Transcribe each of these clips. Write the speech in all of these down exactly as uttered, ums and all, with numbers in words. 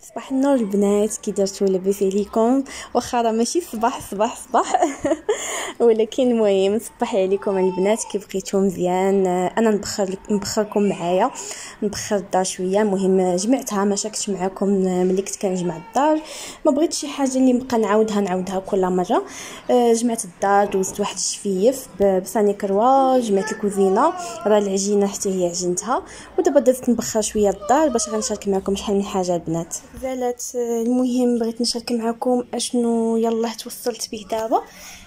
صباح النور البنات، كي درتوا لاباس عليكم؟ واخا راه ماشي صباح صباح صباح ولكن المهم نصبح عليكم البنات. كي بقيتو مزيان انا نبخر نبخركم معايا، نبخر الدار شويه. المهم جمعتها، ما شاركتش معكم ملي كنت كنجمع الدار، ما بغيتش شي حاجه اللي نبقى نعاودها نعاودها كل مره. جمعت الدار، دوزت واحد الشفيف بصاني كروه، جمعت الكوزينه، راه العجينه حتى هي عجنتها، ودابا درت نبخر شويه الدار باش غنشارك معكم شحال من حاجه البنات زالت. المهم بغيت نشارك معكم اشنو يلاه توصلت به دابا.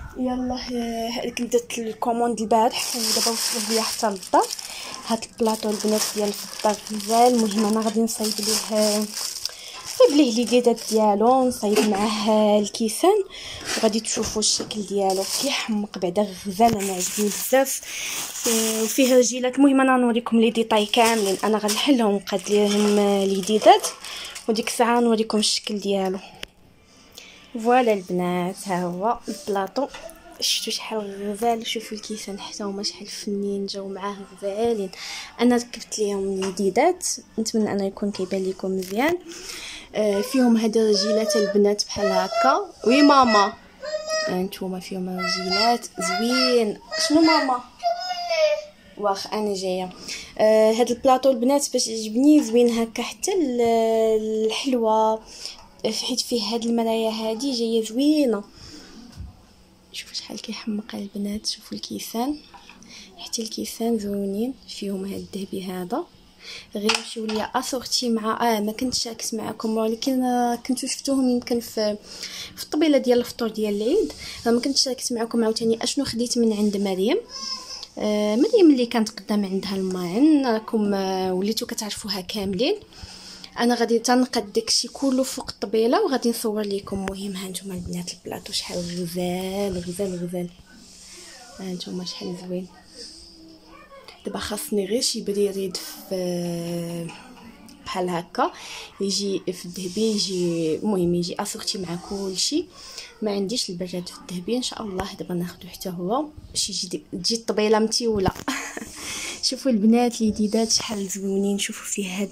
يلاه كنت درت الكوموند البارح ودابا وصل ليا حتى للدار. هاد البلاطو البنات ديال الفطار غزال. المهم انا غادي نصايب ليه نصايب ليه لي ديدات ديالو، نصايب معاه الكيسان وغادي تشوفوا الشكل ديالو كيحمق بعدا غزال. انا عجبني بزاف وفيه رجيلات. المهم انا نوريكم لي ديطاي كاملين، انا غنحلهم نقاد ليهم لي ديدات وديك الساعه نوريكم الشكل ديالو. فوالا البنات، ها هو البلاطو، شفتوا شحال غزال. شوفوا الكيسان حتى هما شحال فنين جاو معاه غزالين. انا ركبت ليهم الديدات، نتمنى انه يكون كيبان لكم مزيان. آه فيهم هاد الرجيلات البنات بحال هكا. وي ماما، هانتوما فيهم رجيلات زوين. شنو ماما؟ واخ انا جايه. آه هاد البلاطو البنات باش يعجبني زوين هكا، حتى الحلوه حيت فيه هاد المرايا هادي جايه زوينه. شوفوا شحال كيحمق البنات. شوفوا الكيسان، حتى الكيسان زوينين، فيهم هاد الذهبي هذا. غير نمشيو ليا اسورتي مع اه ما كنتش شاركت معكم، ولكن كنتو شفتوهم يمكن في في الطبيله ديال الفطور ديال العيد. ما كنتش شاركت معكم عاوتاني اشنو خديت من عند مريم. آه مريم اللي كانت قدام عندها الماعن، راكم آه وليتو كتعرفوها كاملين. انا غادي تنقد داكشي كله فوق الطبيله وغادي نصور لكم. مهم ها نتوما البنات البلاطو شحال غزال غزال غزال. ها نتوما شحال زوين. دابا خاصني غير شي بريريد في بحال هكا يجي في الذهبي، يجي المهم يجي اسورتي مع كلشي. ما عنديش البراد في الذهبي، ان شاء الله دابا ناخذو حتى هو باش يجي تجي الطبيله متيوله. شوفوا البنات لي ديدات شحال زوينين. شوفوا فيه هاد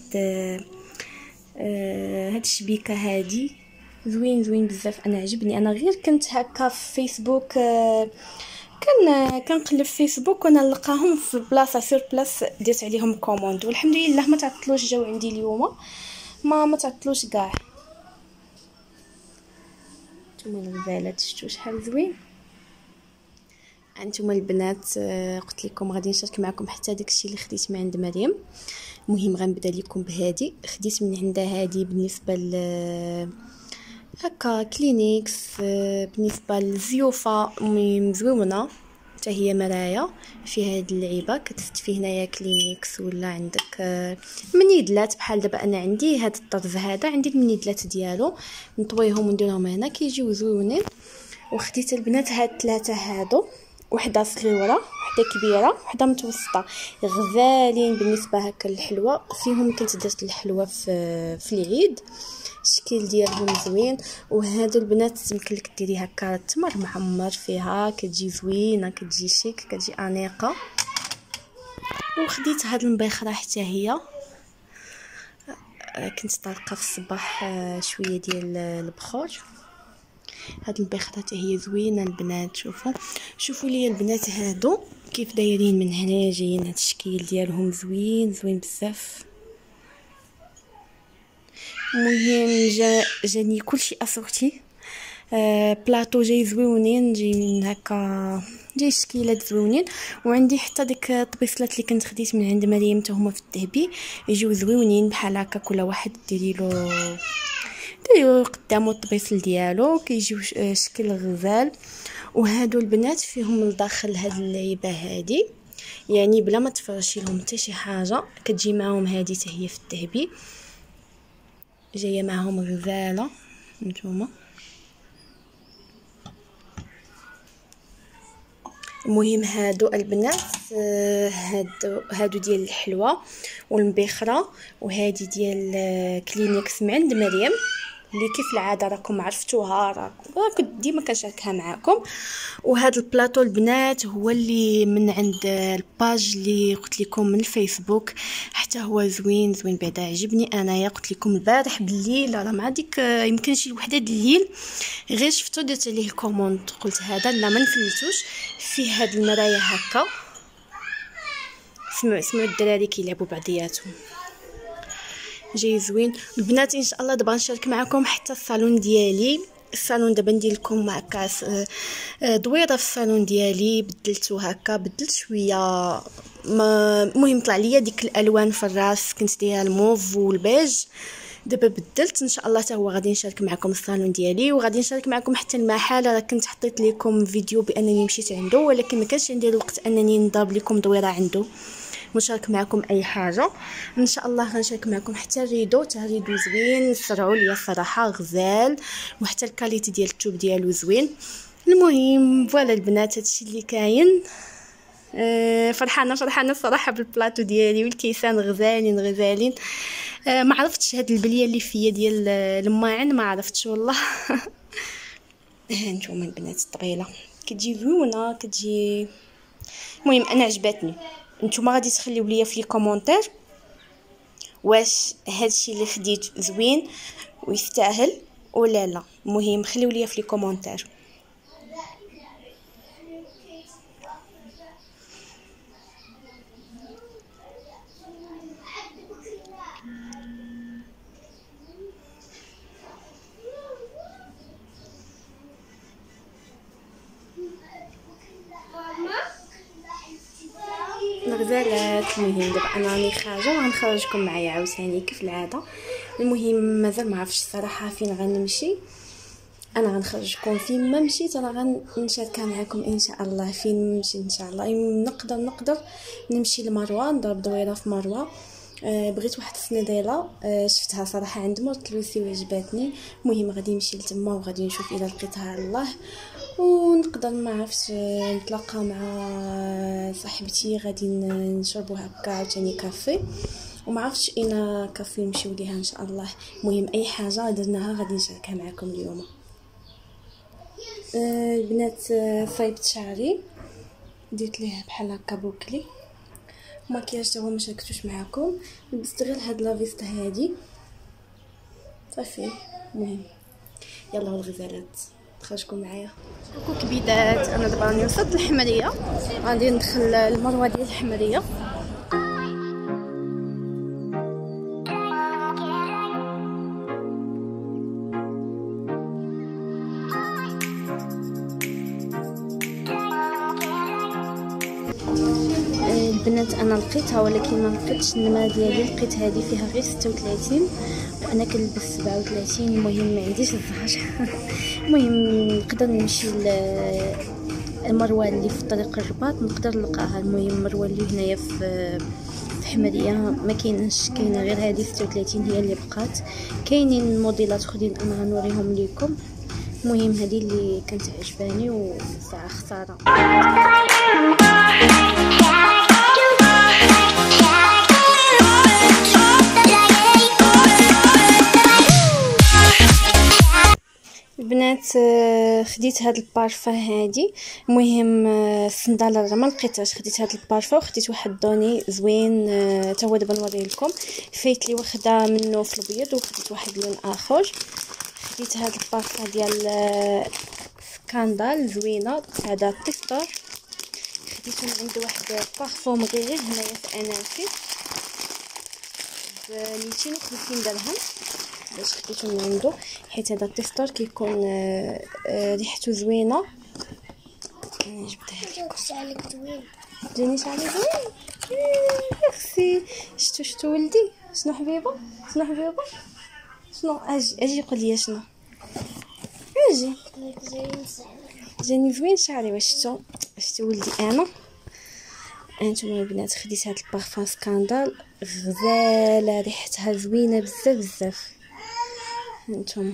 آه هاد الشبيكه هادي زوين زوين بزاف. انا عجبني. انا غير كنت هكا في فيسبوك، آه كان كنقلب في فيسبوك وانا نلقاهم في بلاصه سير بلاص، درت عليهم كوموند والحمد لله ما تعطلوش، جاو عندي اليوم ما ما تعطلوش كاع. نتوما الغزالات شفتوا شحال زوين. انتم البنات قلت لكم غادي نشارك معكم حتى داكشي اللي خديت من عند مريم. المهم غنبدا لكم بهادي. خديت من عندها هادي بالنسبه ل هكا كلينيكس، بالنسبه للزيوفه المهم زوينه. حتى هي مرايا فيها هاد اللعيبه كتستفي هنايا كلينيكس ولا عندك منيدلات بحال دابا انا عندي هاد الطرز هذا، عندي المنيدلات ديالو نطويهم ونديرهم هنا كيجيو زوينين. وخديت البنات هاد ثلاثه هادو، وحده صغيره وحده كبيره وحده متوسطه، غزالين بالنسبه هكا للحلوه. فيهم كنت درت الحلوه في في العيد، الشكل ديالهم زوين. وهادو البنات يمكن لك ديري هكا التمر معمر فيها، كتجي زوينه كتجي شيك كتجي انيقه. وخديت هاد المبيخره حتى هي، كنت طالقه في الصباح شويه ديال البخور. هاد البيخره حتى هي زوينه البنات. شوفوا شوفوا لي البنات هادو كيف دايرين من هنا، جايين هاد الشكل ديالهم زوين زوين بزاف. المهم جا جاني كلشي اسورتي. آه بلاطو جاي زوينين، جايين هكا جاي شكيلات زوينين. وعندي حتى ديك الطبيصلات اللي كنت خديت من عند مريم حتى هما في الذهبي يجيو زوينين بحال هكا. كل واحد ديري له ديروا قدامو الطبيصل ديالو كيجيو شكل غزال. وهادو البنات فيهم لداخل هاد اللعيبه هادي، يعني بلا ما تفرشي لهم حتى شي حاجه كتجي معاهم. هادي حتى هي في الذهبي جايه معاهم غزاله. نتوما المهم هادو البنات، هادو هادو ديال الحلوه والمبيخره، وهادي ديال كلينيكس من عند مريم. اللي كيف العاده راكم عرفتوها، راه كنت ديما كنشاركها معكم. وهذا البلاطو البنات هو اللي من عند الباج اللي قلت لكم من الفيسبوك، حتى هو زوين زوين بعدا عجبني انايا. قلت لكم البارح بالليل راه مع ديك يمكن شي وحده الليل غير شفتو درت عليه كوموند، قلت هذا لا ما نفلتوش. فيه هاد المرايه هكا، سمعوا سمعوا الدراري كيلعبوا بعضياتهم، جاي زوين البنات. ان شاء الله دابا نشارك معكم حتى الصالون ديالي. الصالون دابا ندير لكم هكا دويره في الصالون ديالي، بدلتو هكا، بدلت شويه. المهم طلع ليا ديك الالوان في الراس، كنت دايره الموف والبيج، دابا بدلت. ان شاء الله حتى هو غادي نشارك معكم الصالون ديالي، وغادي نشارك معكم حتى المحل. راه كنت حطيت لكم فيديو بانني مشيت عنده، ولكن ما كانش عندي الوقت انني نضرب لكم دويره عنده ونشارك معكم اي حاجه. ان شاء الله غنشارك معكم حتى الريدو، حتى الريدو زوين، سرعوا ليا الصراحه غزال، وحتى الكاليتي ديال الثوب ديالو زوين. المهم فوالا البنات هادشي اللي كاين. أه فرحانه فرحانه الصراحه بالبلاطو ديالي، والكيسان غزالين غزالين. أه ما عرفتش هاد البليه اللي فيا ديال الماعن، ما عرفتش والله. هانتوما البنات الطويله كتجي زوينه كتجي. المهم انا عجبتني. نتوما غادي تخليو ليا في لي كومونتير واش هادشي اللي خديت زوين ويستاهل ولا لا. المهم خليو ليا في لي كومونتير. الغزالات المهم دابا انا راني خارجه وغنخرجكم معايا عاوتاني كيف العاده. المهم مازال ما عرفتش الصراحه فين غنمشي، انا غنخرجكم فين ما مشيت انا غنشاركها معكم ان شاء الله. فين نمشي ان شاء الله نقدر نقدر نمشي لمروه، نضرب دويره في مروه. أه بغيت واحد السنيديله أه شفتها صراحه عند مرت لوسي وعجباتني. المهم غادي نمشي لتما وغادي نشوف اذا لقيتها الله، ونقدر ما عرفتش نتلاقى مع صاحبتي غادي نشربوا هكا عاوتاني كافي، وما عرفتش اين كافي نمشيو ليها ان شاء الله. المهم اي حاجه درناها غادي نشاركها معكم اليوم. أه البنات صايبت شعري، درت ليه بحال هكا بوكلي. ماكياج تا هو ما شاركتوش معكم، لبست غير هاد لافيست هادي صافي. المهم يلا الغزالات خرجكم معايا. كوكو كبيدات، انا دابا راني وصلت للحمريه، غادي ندخل المروه ديال الحمريه. البنات انا لقيتها ولكن ما لقيتش النمره ديالي، لقيت هذه فيها غير ستة وثلاثين وانا كنلبس سبعة وثلاثين. المهم ما عنديش الزهر. المهم نقدر نمشي المروه اللي في طريق الرباط نقدر نلقاها. المهم المروه اللي هنايا في في حمريه ما كاينش، كاينه غير هذه ستة وثلاثين هي اللي بقات. كاينين موديلات اخرين انا غنوريهم لكم. المهم هذه اللي كانت عجباني وساعه خساره. البنات خديت هاد البارفان هادي. المهم الصنداله راه ما لقيتهاش، خديت هاد البارفان وخديت واحد دوني زوين تا هو دابا نوريه لكم. فايت لي واخده منه في الابيض وخديت واحد لون اخر. خديت هاد البارفان ديال سكاندال زوينه، هذا تيستر. خديته من عند واحد بارفوم غير هنايا في انافي ب ميتين وخمسين درهم باش خديته من عنده، حيت هذا التيستر كيكون ريحته زوينه. جبتها لكم. شعرك طويل، جاني شعري زوين يا اختي. شتو شتو ولدي شنو حبيبه شنو حبيبه شنو؟ اجي اجي قول لي شنو. اجي جاني زوين شعري. واش شتو شتو ولدي انا. انتما البنات خديت هاد البارفان سكاندال غزاله، ريحتها زوينه بزاف بزاف. انتم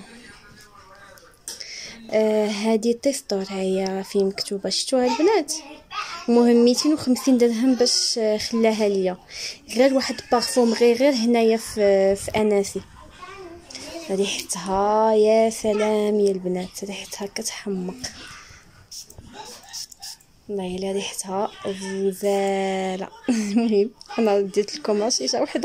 آه هذه تيستور هي فين مكتوبه، شفتوها البنات. المهم ميتين وخمسين درهم باش خلاها ليا، غير واحد بارفوم غير غير هنايا في في اناسي. ريحتها يا سلام يا البنات، ريحتها كتحمق. والله الا ريحتها غزاله. المهم انا رديت لكم رشيشه وحده.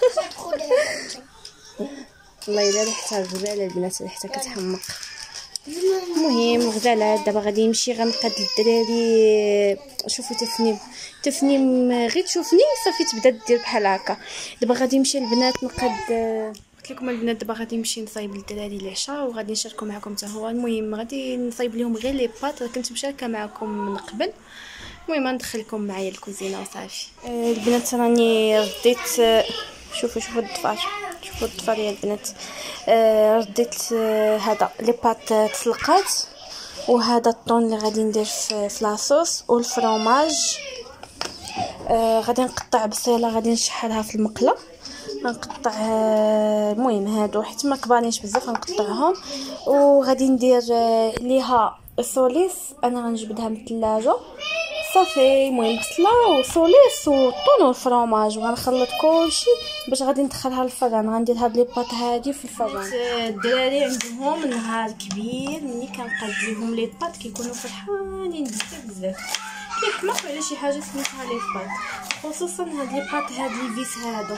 والله الا ريحتها غزاله البنات، ريحتها كتحمق. المهم غزاله. دابا غادي نمشي غنقاد للدراري. شوفوا تفنيم تفنيم غير تشوفني صافي تبدا دير بحال هكا. دابا غادي نمشي البنات نقاد. قلت لكم البنات دابا غادي نمشي نصايب للدراري العشاء وغادي نشاركو معكم حتى هو. المهم غادي نصايب لهم غير لي باط، كنت مشاركه معكم من قبل. المهم ندخلكم معايا الكوزينه وصافي. آه البنات راني رديت. آه شوفوا شوفوا الضفار، شوفوا الضفار يا البنات. آه رديت آه هذا لي باط تسلقات، وهذا الطون اللي غادي ندير في, في لاصوص والفرomage. آه غادي نقطع بصيله غادي نشحرها في المقله. غنقطع المهم آه هادو حيت ما كبارينش بزاف غنقطعهم. وغادي ندير آه ليها سوليس. انا غنجبدها من الثلاجه صافي. المهم بصله وسوليس والطون والفرomage وغنخلط كلشي باش غادي ندخلها للفران. غندير هاد لي باط هادي في الفران. الدراري عندهم نهار كبير ملي كنقاد ليهم لي باط كيكونوا فرحانين بزاف بزاف، كيحماقوا على شي حاجه سميتها لي باط، خصوصا هاد لي باط هاد لي فيس هادو.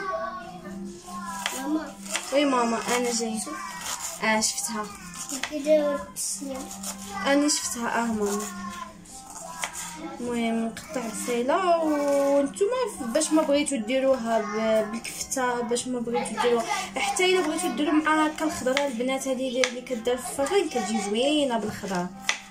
ماما وي ماما انا جاي. اه شفتها انا شفتها اه ماما. المهم نقطع بصيله. وانتم باش ما بغيتو ديروها بالكفته، باش ما بغيتو ديروها حتى الا بغيتو ديروا مع هكا الخضره البنات هذه اللي كدار في الفران كتجي زوينه بالخضره.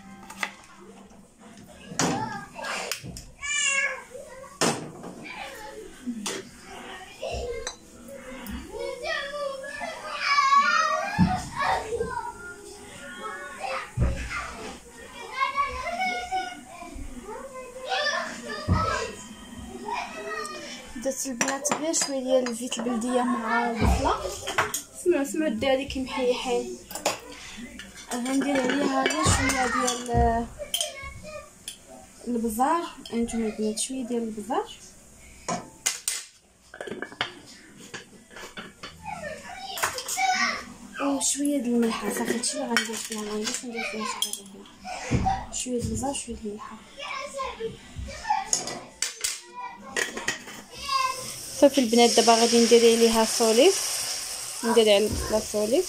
درت البنات غير شويه ديال الزيت البلديه مع البصله. سمعوا سمعوا الدراري كيمحيحين. غندير عليها غير شويه ديال البزار. انتم البنات شويه ديال البزار وشويه ديال الملحه. صافي هادشي اللي غندير فيها. غندير ندير فيها شي حاجه اخرى. شويه ديال البزار شويه ديال الملحه صافي البنات. دابا غادي ندير عليها سوليس، ندير على البصله سوليس.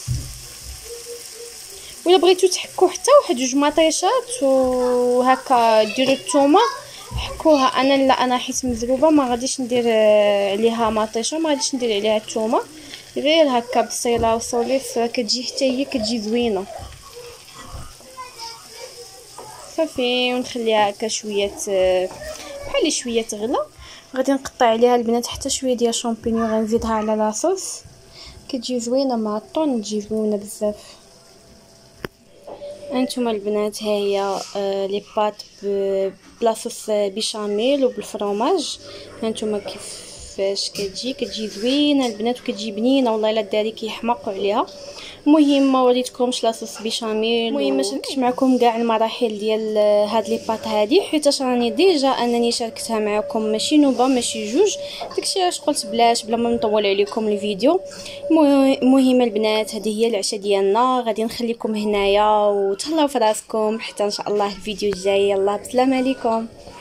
ولا بغيتو تحكوا حتى واحد جوج مطيشات وهكا ديروا الثومه حكوها. انا لا انا حيت مزروبه ما غاديش ندير عليها مطيشه، ما غاديش ندير عليها الثومه، غير هكا بصيله وسوليس كتجي حتى هي كتجي زوينه صافي. ونخليها هكا شويه بحال شويه تغلى. غادي نقطع عليها البنات حتى شويه ديال شامبينيون غنزيدها على لاصوص كتجي زوينه مع الطون، تجي زوينه بزاف. انتم البنات ها هي آه لي بات بلاصوص بيشاميل وبالفرomage. هانتوما كيفاش كتجي كتجي زوينه البنات وكتجي بنينه. والله الا الدراري كيحماقوا عليها. المهم ما وريتكمش لاصوص بيشاميل. المهم ما شاركتش معكم كاع المراحل ديال هاد لي بات هادي حيت راني ديجا انني شاركتها معكم ماشي نوبه ماشي جوج. داكشي علاش قلت بلاش بلا ما نطول عليكم الفيديو. المهم البنات هذه هي العشاء ديالنا. غادي نخليكم هنايا وتهلاو في راسكم حتى ان شاء الله الفيديو الجاي. يلا بسلام عليكم.